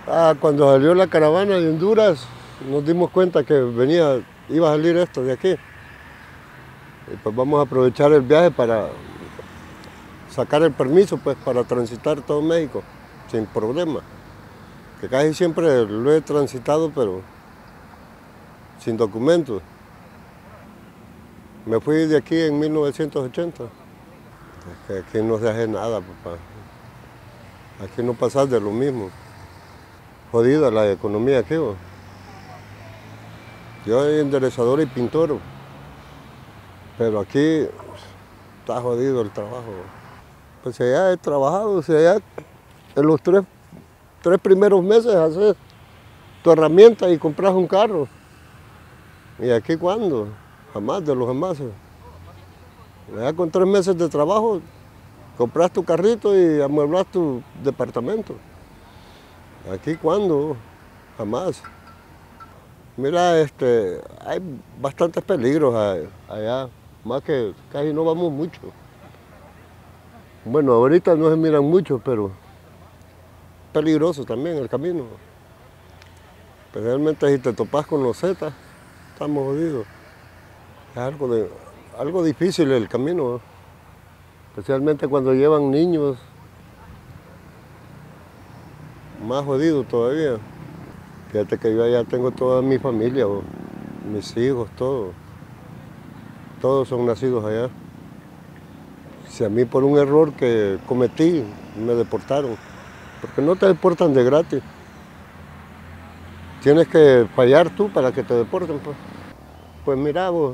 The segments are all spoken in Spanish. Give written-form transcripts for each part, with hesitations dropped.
Cuando salió la caravana de Honduras, nos dimos cuenta que iba a salir esto de aquí. Y pues vamos a aprovechar el viaje para sacar el permiso pues, para transitar todo México sin problema. Que casi siempre lo he transitado, pero sin documentos. Me fui de aquí en 1980. Es que aquí no se hace nada, papá. Aquí no pasas de lo mismo. Jodida la economía aquí, ¿no? Yo soy enderezador y pintor, pero aquí está jodido el trabajo. Pues allá he trabajado, si allá en los tres primeros meses haces tu herramienta y compras un carro. ¿Y aquí cuándo? Jamás de los jamás. Allá con 3 meses de trabajo compras tu carrito y amueblas tu departamento. ¿Aquí cuándo? Jamás. Mira, hay bastantes peligros allá, más que casi no vamos mucho. Bueno, ahorita no se miran mucho, pero peligroso también el camino. Especialmente si te topas con los zetas, estamos jodidos. Es algo difícil el camino, ¿no? Especialmente cuando llevan niños, más jodido todavía. Fíjate que yo allá tengo toda mi familia, mis hijos, todos son nacidos allá. Si a mí por un error que cometí me deportaron, porque no te deportan de gratis. Tienes que fallar tú para que te deporten, pues. Pues mira vos,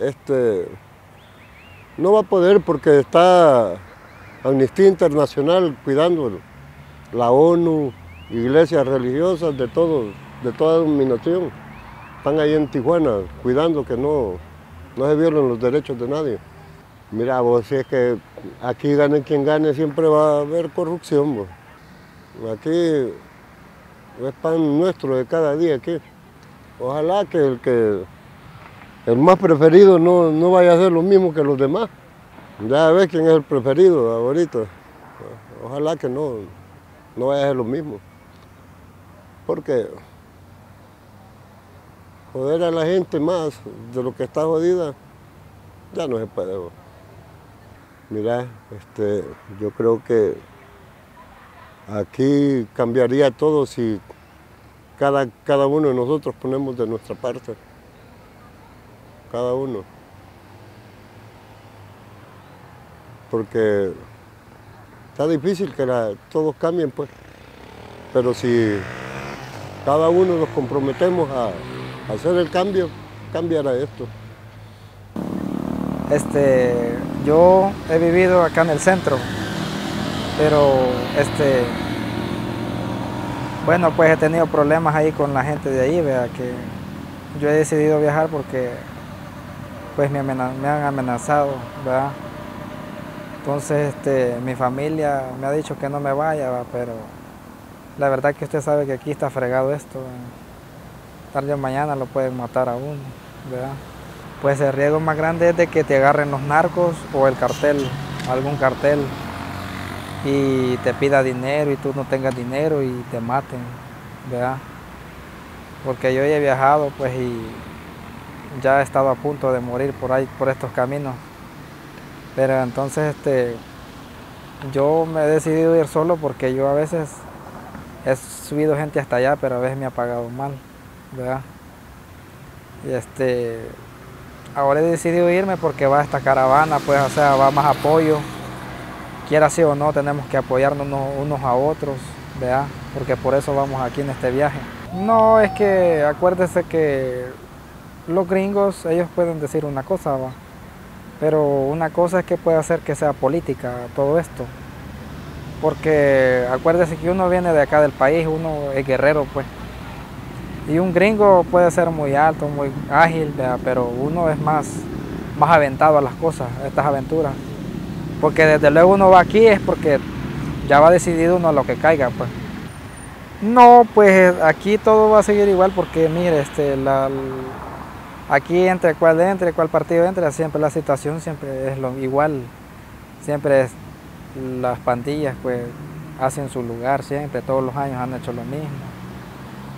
no va a poder porque está Amnistía Internacional cuidándolo, la ONU, iglesias religiosas de toda dominación. Están ahí en Tijuana cuidando que no se violen los derechos de nadie. Mira vos, si es que aquí gane quien gane, siempre va a haber corrupción, vos. Aquí es pan nuestro de cada día aquí. Ojalá que el más preferido no vaya a ser lo mismo que los demás. Ya ves quién es el preferido ahorita. Ojalá que no vaya a ser lo mismo. Porque joder a la gente más de lo que está jodida, ya no se puede. Mira, yo creo que aquí cambiaría todo si cada uno de nosotros ponemos de nuestra parte. Cada uno. Porque está difícil que todos cambien, pues. Pero si cada uno nos comprometemos a hacer el cambio, cambiará esto. Yo he vivido acá en el centro, pero bueno, pues he tenido problemas ahí con la gente de ahí, vea, que yo he decidido viajar porque pues me han amenazado, ¿verdad? Entonces mi familia me ha dicho que no me vaya, ¿verdad? Pero la verdad que usted sabe que aquí está fregado esto, ¿verdad? Tarde o mañana lo pueden matar a uno, ¿verdad? Pues el riesgo más grande es de que te agarren los narcos o el cartel, algún cartel, y te pida dinero y tú no tengas dinero y te maten, ¿verdad? Porque yo ya he viajado pues y ya he estado a punto de morir por ahí, por estos caminos. Pero entonces yo me he decidido ir solo porque yo a veces he subido gente hasta allá, pero a veces me ha pagado mal, ¿verdad? Y ahora he decidido irme porque va esta caravana, pues, o sea, va más apoyo. Quiera sí o no, tenemos que apoyarnos unos a otros, ¿verdad? Porque por eso vamos aquí en este viaje. No, es que acuérdese que los gringos, ellos pueden decir una cosa, ¿va? Pero una cosa es que puede hacer que sea política todo esto. Porque acuérdese que uno viene de acá del país, uno es guerrero, pues. Y un gringo puede ser muy alto, muy ágil, ¿verdad? Pero uno es más aventado a las cosas, a estas aventuras. Porque desde luego uno va aquí es porque ya va decidido uno a lo que caiga, pues. No, pues aquí todo va a seguir igual porque mire, aquí entre cuál partido entre, siempre la situación siempre es lo igual. Siempre es, las pandillas pues hacen su lugar siempre, todos los años han hecho lo mismo.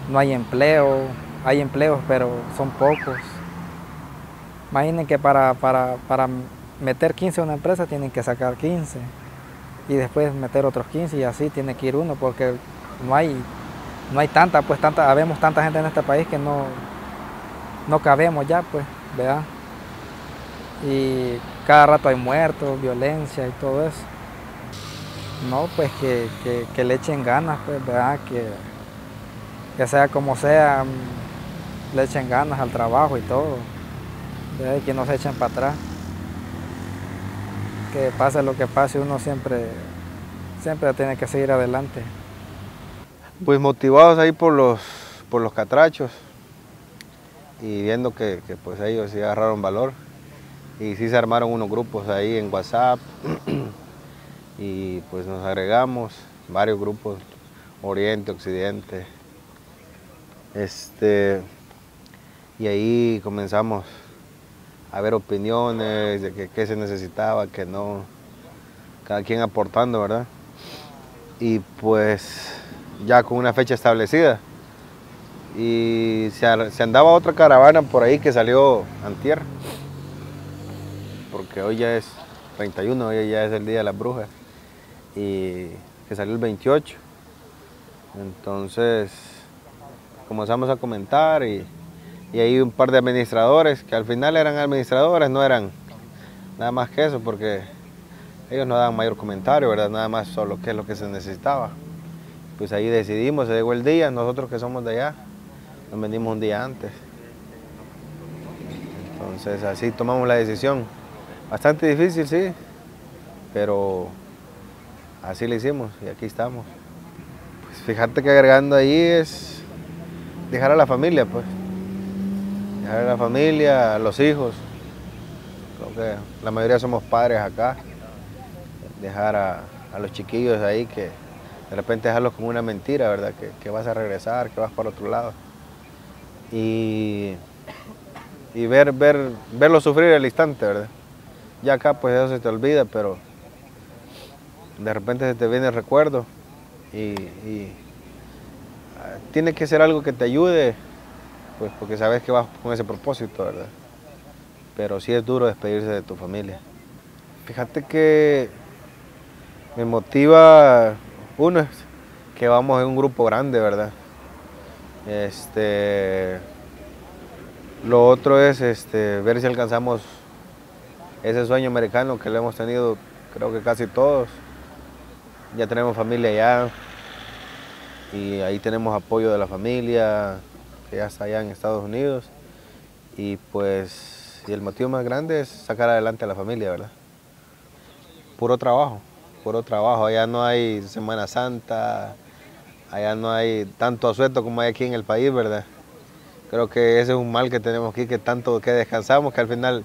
no hay empleo, hay empleos pero son pocos. Imaginen que para meter 15 a una empresa tienen que sacar 15 y después meter otros 15 y así tiene que ir uno porque no hay tanta, pues habemos tanta gente en este país que no cabemos ya, pues, ¿verdad? Y cada rato hay muertos, violencia y todo eso. No, pues que le echen ganas, pues, ¿verdad? Que sea como sea, le echen ganas al trabajo y todo, ¿verdad? Y que no se echen para atrás. Que pase lo que pase, uno siempre tiene que seguir adelante. Pues motivados ahí por los catrachos y viendo que pues ellos sí agarraron valor y sí se armaron unos grupos ahí en WhatsApp y pues nos agregamos varios grupos, Oriente, Occidente, y ahí comenzamos a ver opiniones de qué se necesitaba, qué no, cada quien aportando, ¿verdad? Y pues ya con una fecha establecida. Y se andaba otra caravana por ahí que salió antier, porque hoy ya es 31, hoy ya es el Día de las Brujas, y que salió el 28. Entonces comenzamos a comentar y hay un par de administradores que al final eran administradores, no eran nada más que eso, porque ellos no daban mayor comentario, ¿verdad? Nada más solo qué es lo que se necesitaba. Pues ahí decidimos, se llegó el día, nosotros que somos de allá, nos venimos un día antes. Entonces así tomamos la decisión. Bastante difícil, sí, pero así lo hicimos y aquí estamos. Pues fíjate que agregando ahí es dejar a la familia, pues. Dejar a la familia, a los hijos. Creo que la mayoría somos padres acá. Dejar a los chiquillos ahí que de repente dejarlos como una mentira, ¿verdad? Que vas a regresar, que vas para otro lado. Y verlos sufrir el instante, ¿verdad? Ya acá pues eso se te olvida, pero de repente se te viene el recuerdo y tiene que ser algo que te ayude, pues porque sabes que vas con ese propósito, ¿verdad? Pero sí es duro despedirse de tu familia. Fíjate que me motiva, uno es que vamos en un grupo grande, ¿verdad? Lo otro es ver si alcanzamos ese sueño americano que lo hemos tenido, creo que casi todos. Ya tenemos familia allá y ahí tenemos apoyo de la familia que ya está allá en Estados Unidos. Y pues el motivo más grande es sacar adelante a la familia, ¿verdad? Puro trabajo. Allá no hay Semana Santa, allá no hay tanto asueto como hay aquí en el país, ¿verdad? Creo que ese es un mal que tenemos aquí, que tanto que descansamos, que al final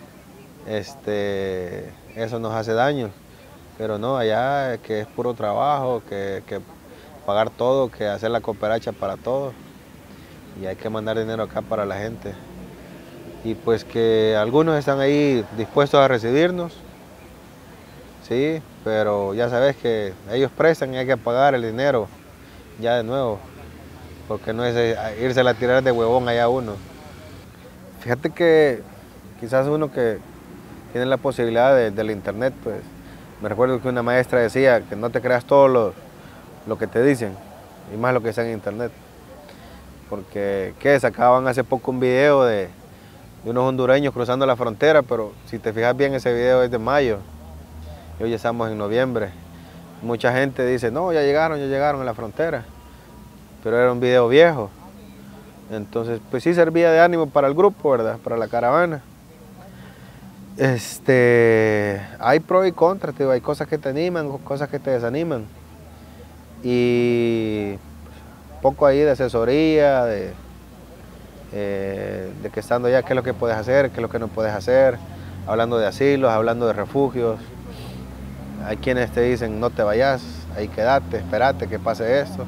eso nos hace daño. Pero no, allá que es puro trabajo, que pagar todo, que hacer la cooperacha para todos. Y hay que mandar dinero acá para la gente. Y pues que algunos están ahí dispuestos a recibirnos, sí, pero ya sabes que ellos prestan y hay que pagar el dinero ya de nuevo, porque no es irse a tirar de huevón allá uno. Fíjate que quizás uno que tiene la posibilidad del internet, pues me recuerdo que una maestra decía que no te creas todo lo que te dicen, y más lo que está en internet. Porque sacaban hace poco un video de unos hondureños cruzando la frontera, pero si te fijas bien ese video es de mayo, y hoy ya estamos en noviembre. Mucha gente dice, no, ya llegaron a la frontera, pero era un video viejo. Entonces, pues sí servía de ánimo para el grupo, ¿verdad? Para la caravana. Hay pros y contras, hay cosas que te animan, cosas que te desaniman. Y poco ahí de asesoría, de que estando allá, qué es lo que puedes hacer, qué es lo que no puedes hacer, hablando de asilos, hablando de refugios. Hay quienes te dicen, no te vayas, ahí quédate, espérate que pase esto.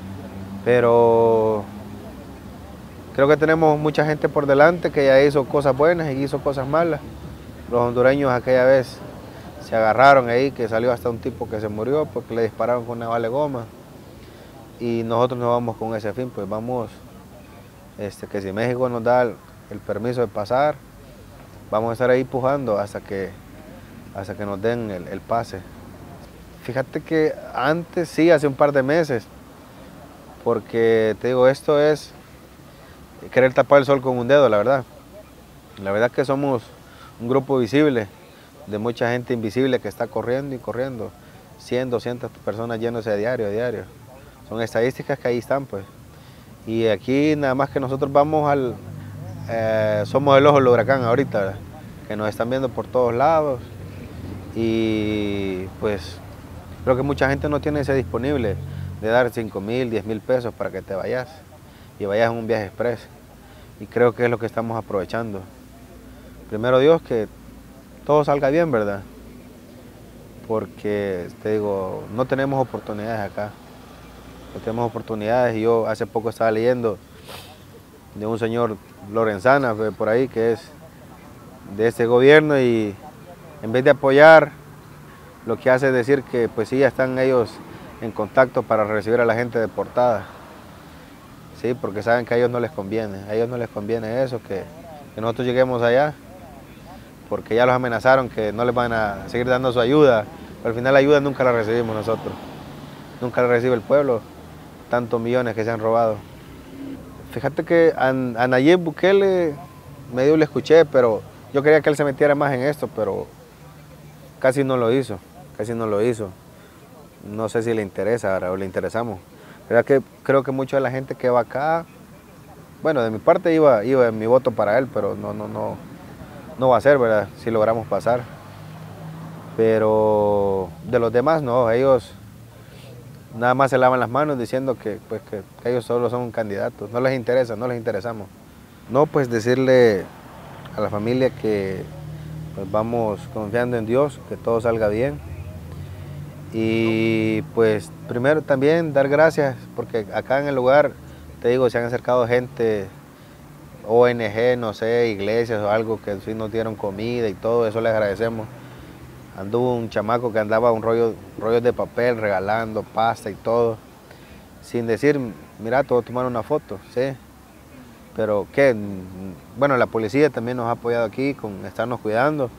Pero creo que tenemos mucha gente por delante que ya hizo cosas buenas y hizo cosas malas. Los hondureños aquella vez se agarraron ahí, que salió hasta un tipo que se murió porque le dispararon con una bala de goma. y nosotros nos vamos con ese fin, pues vamos, que si México nos da el permiso de pasar, vamos a estar ahí pujando hasta que nos den el pase. Fíjate que antes, sí, hace un par de meses, porque te digo, esto es querer tapar el sol con un dedo, la verdad. La verdad que somos un grupo visible de mucha gente invisible que está corriendo y corriendo. 100, 200 personas yéndose a diario. Son estadísticas que ahí están, pues. Y aquí nada más que nosotros vamos somos el ojo del huracán ahorita, ¿verdad? Que nos están viendo por todos lados. Y pues creo que mucha gente no tiene ese disponible de dar 5,000, 10,000 pesos para que te vayas y vayas en un viaje express. Y creo que es lo que estamos aprovechando. Primero Dios, que todo salga bien, ¿verdad? Porque, te digo, no tenemos oportunidades acá. No tenemos oportunidades. Y yo hace poco estaba leyendo de un señor Lorenzana, por ahí, que es de este gobierno, y en vez de apoyar, lo que hace es decir que pues sí, ya están ellos en contacto para recibir a la gente deportada. Sí, porque saben que a ellos no les conviene eso, que nosotros lleguemos allá, porque ya los amenazaron que no les van a seguir dando su ayuda, pero al final la ayuda nunca la recibimos nosotros, nunca la recibe el pueblo, tantos millones que se han robado. Fíjate que a Nayib Bukele medio le escuché, pero yo quería que él se metiera más en esto, pero casi no lo hizo. No sé si le interesa o le interesamos. ¿Verdad? Que creo que mucha de la gente que va acá, bueno, de mi parte iba mi voto para él, pero no va a ser, ¿verdad? Si logramos pasar. Pero de los demás no, ellos nada más se lavan las manos diciendo que ellos solo son candidatos, no les interesa, no les interesamos. No, pues decirle a la familia que pues vamos confiando en Dios, que todo salga bien. Y pues primero también dar gracias, porque acá en el lugar, te digo, se han acercado gente, ONG, no sé, iglesias o algo, que sí nos dieron comida y todo, eso les agradecemos. Anduvo un chamaco que andaba rollos de papel regalando pasta y todo, sin decir, mira, te voy a tomar una foto, ¿sí? Pero qué, bueno, la policía también nos ha apoyado aquí con estarnos cuidando.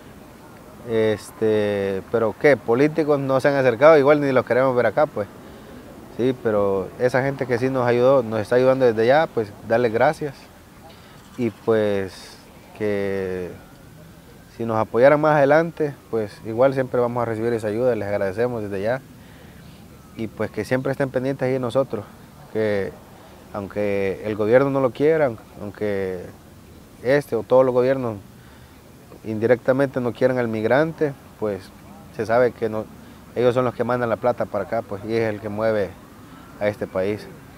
Pero qué, políticos no se han acercado, igual ni los queremos ver acá, pues. Sí, pero esa gente que sí nos ayudó, nos está ayudando desde ya, pues darles gracias. Y pues que si nos apoyaran más adelante, pues igual siempre vamos a recibir esa ayuda, les agradecemos desde ya. Y pues que siempre estén pendientes ahí de nosotros, que aunque el gobierno no lo quiera, aunque o todos los gobiernos indirectamente no quieran al migrante, pues se sabe que ellos son los que mandan la plata para acá, pues, y es el que mueve a este país.